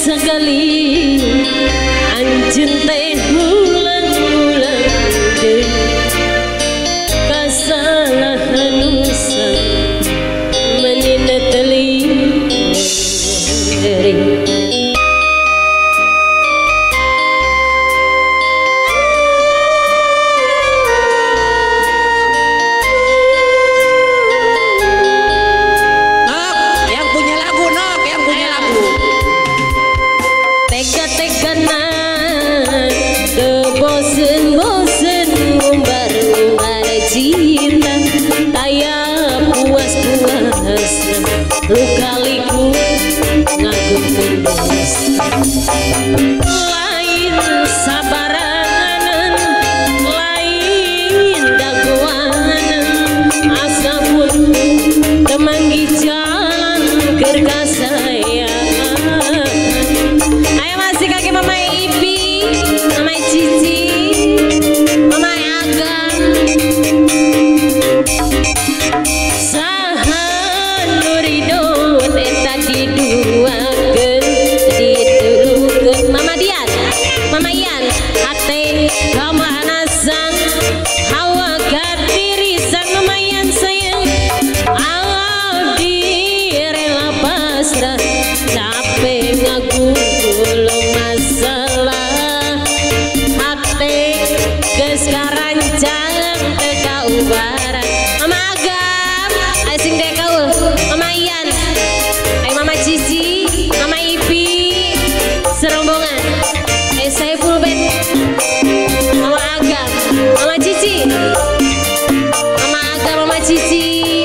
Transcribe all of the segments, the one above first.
sekali anjeun teh ulang-ulang deui kasalahan nusa menina teling bosen ngumbar cinta taya puas lukaliku ngaku mundos lain sabarangan lain dakwaan asa pun temanggi jalan kerja saya ayo masih kaki mama Ipi mama Cici mama Agam sahan nuridon eta diduakeun ditulukeun mama Dian mama Ian ate kamanasan hawa katirisan mama Ian sayang abdi rela pasrah capek ngagugul masalah hati geus karancang teu kaubaran mama Agam asing deh kaul mama Ian ay mama Cici mama Ipi serombongan saya full band mama Agam mama Cici mama Agam mama Cici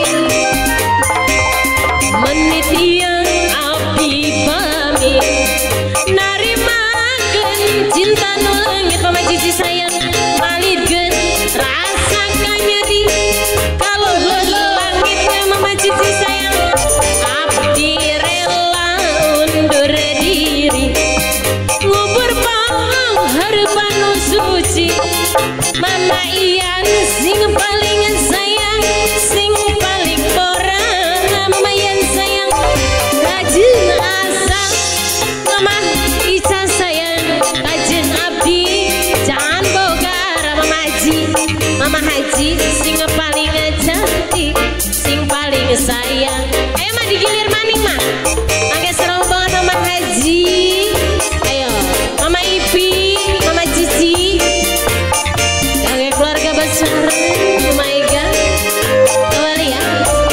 menit yang abdi pamit narimakeun cinta nu leungit mama Cici sayang malidkeun rasa kanyeri kalau langit mama Cici sayang abdi rela undur diri ngubur panghareupan nu suci mama Ian sing paling sayang sing paling borang mama Ian sayang kajeun asa mama Ica sayang kajeun abdi jangan bogar mama Haji sing paling cantik sing paling sayang ayo mah digilir maning mah angge serombongan mama Haji ayo mama Ipi mama Cici angge keluarga besar mama Ega kembali ya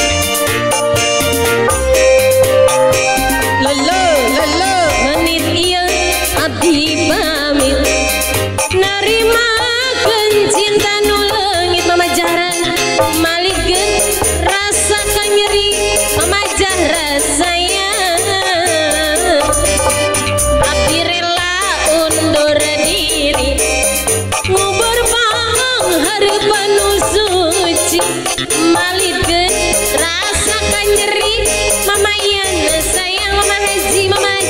lolo menit ieu abdi pamit narimakeun cinta nu leungit mama Jahran malikeun rasa kanyeri mama Jahran sayang abdi rela undur diri ngubur panghareupan nu suci malikeun rasa kanyeri mama Ian sayang mama Haji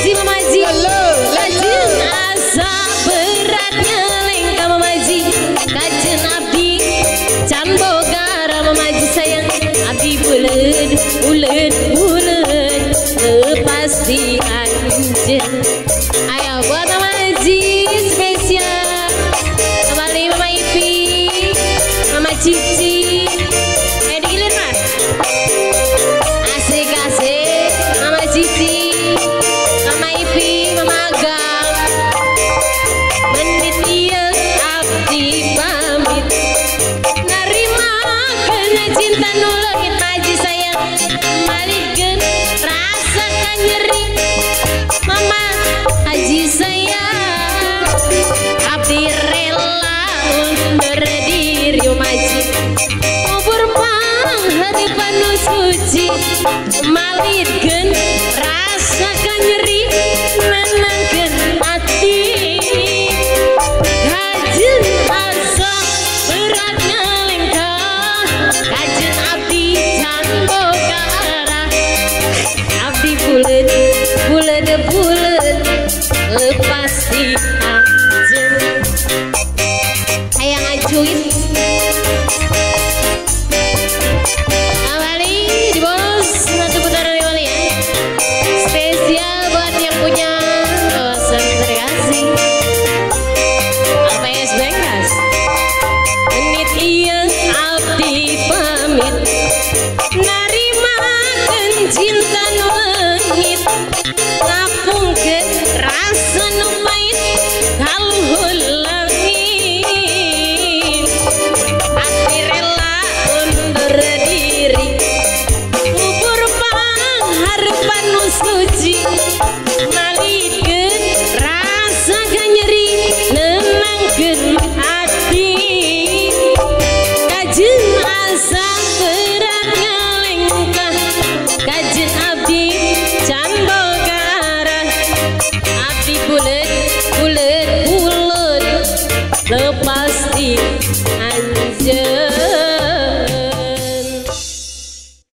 kajeun asa beratnya lengka mama Haji kajeun abdi can bogar mama Haji sayang abdi buleud lepas di anjeun ayo buat mama Haji spesial kembali mama Ipi mama Cici digilir mah asik mama Cici mama Ipi mama Agam menit ieu abdi pamit narimakeun cinta nu leungit Haji sayang malikeun rasa kanyeri mama Haji sayang abdi rela undur diri Haji ngubur panghareupan nu suci malikeun rasa kanyeri nenangkeun ati kajeun asa berat ngalengka kajeun abdi can bogar abdi buleud lepas di anjeun hayang ajuin kembali di bos satu putaran kembali ya lepas di